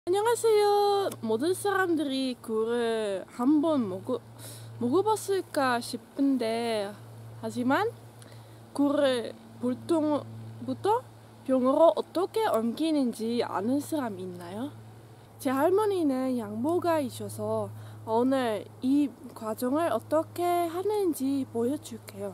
안녕하세요. 모든 사람들이 굴을 한번 먹어봤을까 싶은데, 하지만 굴을 보통부터 병으로 어떻게 옮기는지 아는 사람 있나요? 제 할머니는 양보가이셔서 오늘 이 과정을 어떻게 하는지 보여줄게요.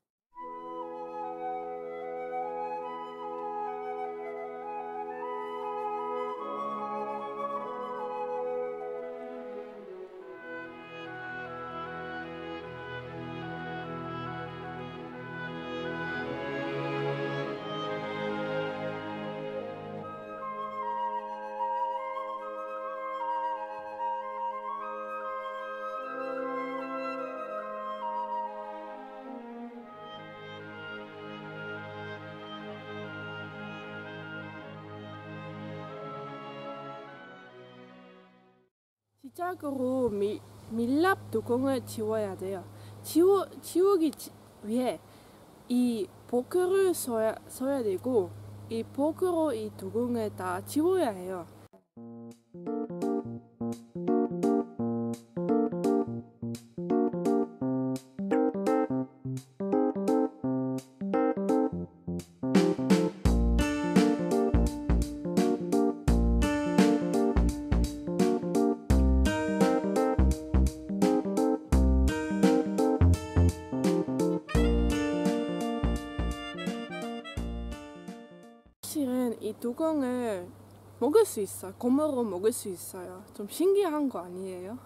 시작으로 밀랍 뚜껑을 지워야 돼요. 지우기 위해 이 포크를 써야 되고, 이 포크로 이 뚜껑을 다 지워야 해요. 사실은 이 뚜껑을 먹을 수 있어요. 곰으로 먹을 수 있어요. 좀 신기한 거 아니에요?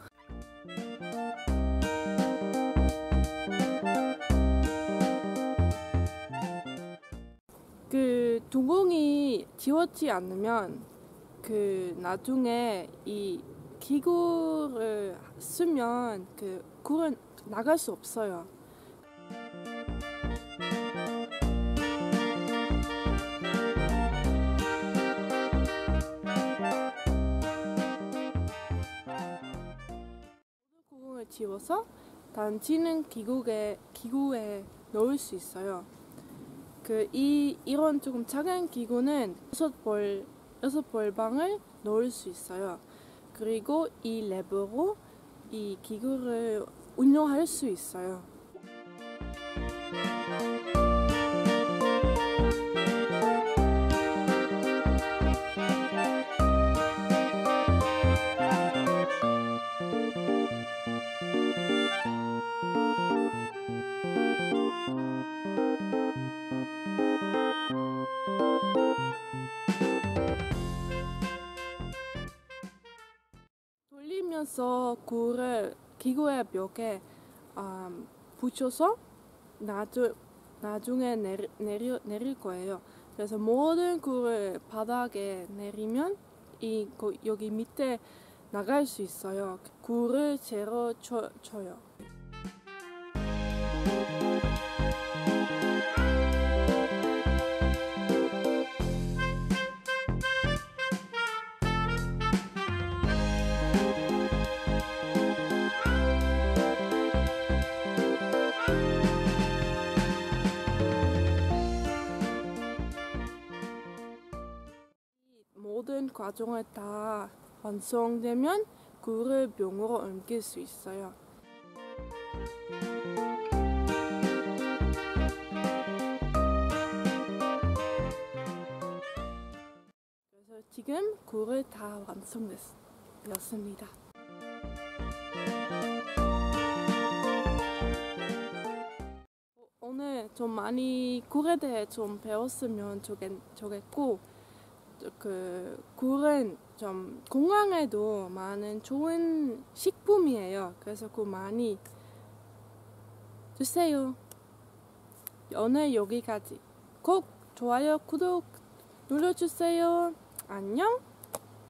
그 뚜껑이 지워지지 않으면 나중에 이 기구를 쓰면 굴은 나갈 수 없어요. 뚜껑을 지워서 던지는 기구에 넣을 수 있어요. 이런 조금 작은 기구는 6벌방을 넣을 수 있어요. 그리고 이 레버로 이 기구를 운영할 수 있어요. 돌리면서 굴을 기구의 벽에 붙여서 나중에 내릴 거예요. 그래서 모든 굴을 바닥에 내리면 여기 밑에 나갈 수 있어요. 굴을 제로 쳐요. 모든 과정을 다 완성되면 굴을 병으로 옮길 수 있어요. 그래서 지금 굴을 다 완성되었습니다. 오늘 좀 많이 굴에 대해 좀 배웠으면 좋겠고, 굴은 좀 건강에도 많은 좋은 식품이에요. 그래서 굴 많이 드세요. 오늘 여기까지. 꼭 좋아요, 구독 눌러주세요. 안녕.